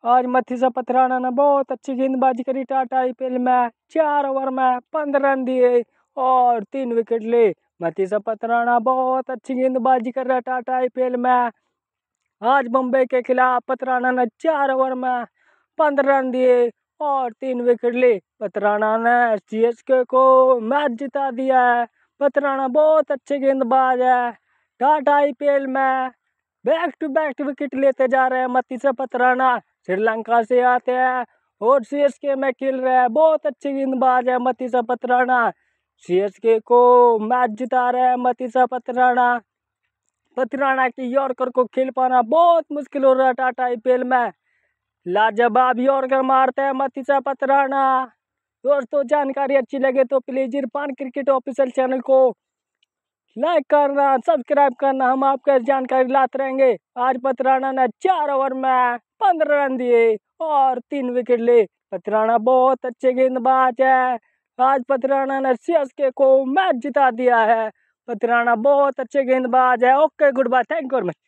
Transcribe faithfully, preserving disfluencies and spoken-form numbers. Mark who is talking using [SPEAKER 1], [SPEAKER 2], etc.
[SPEAKER 1] आज मथीसा पथराना ने बहुत अच्छी गेंदबाजी करी टाटा आईपीएल में। चार ओवर में पंद्रह रन दिए और तीन विकेट ले। मथीसा पथराना बहुत अच्छी गेंदबाजी कर रहा है टाटा आईपीएल में। आज मुंबई के खिलाफ पथराना ने चार ओवर में पंद्रह रन दिए और तीन विकेट ले। पथराना ने सीएसके को मैच जिता दिया है। पथराना बहुत अच्छे गेंदबाज है। टाटा आईपीएल में बैक टू बैक विकेट लेते जा रहे हैं मथीसा पथराना। श्रीलंका से आते हैं और सीएसके में खेल रहे हैं। बहुत अच्छे गेंदबाज है मथीसा पथराना। सीएसके को मैच जिता रहे हैं मथीसा पथराना। पथराना की यॉर्कर को खेल पाना बहुत मुश्किल हो रहा है टाटा आईपीएल में। लाजवाब यॉर्कर मारते हैं मथीसा पथराना। दोस्तों, जानकारी अच्छी लगे तो please Irfan cricket official channel को लाइक करना, सब्सक्राइब करना। हम आपको जानकारी लाते रहेंगे। आज पथराना ने चार ओवर में पंद्रह रन दिए और तीन विकेट ले। पथराना बहुत अच्छे गेंदबाज है। आज पथराना ने सीएसके को मैच जिता दिया है। पथराना बहुत अच्छे गेंदबाज है। Okay, good bye, thank you very much.